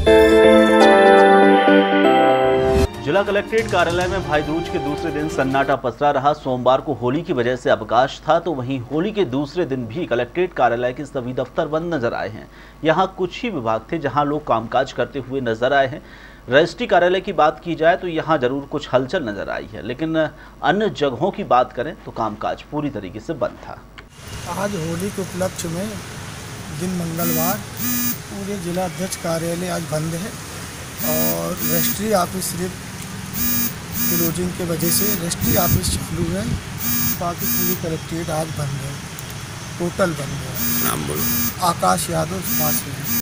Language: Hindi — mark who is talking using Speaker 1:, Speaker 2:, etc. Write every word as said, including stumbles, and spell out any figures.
Speaker 1: जिला कलेक्ट्रेट कार्यालय में भाई दूज के दूसरे दिन सन्नाटा पसरा रहा। सोमवार को होली की वजह से अवकाश था, तो वहीं होली के दूसरे दिन भी कलेक्ट्रेट कार्यालय के सभी दफ्तर बंद नजर आए हैं। यहां कुछ ही विभाग थे जहां लोग कामकाज करते हुए नजर आए हैं। रजिस्ट्री कार्यालय की बात की जाए तो यहां जरूर कुछ हलचल नजर आई है, लेकिन अन्य जगहों की बात करें तो कामकाज पूरी तरीके से बंद था।
Speaker 2: आज होली के उपलक्ष्य में दिन मंगलवार पूरे जिला अध्यक्ष कार्यालय आज बंद है और रजिस्ट्री ऑफिस सिर्फ क्लोजिंग के वजह से रजिस्ट्री ऑफिस चालू है। बाकी पूरी कलेक्ट्रेट आज बंद है, टोटल बंद है।
Speaker 3: नाम बोलो।
Speaker 2: Akash Yadav, smart city.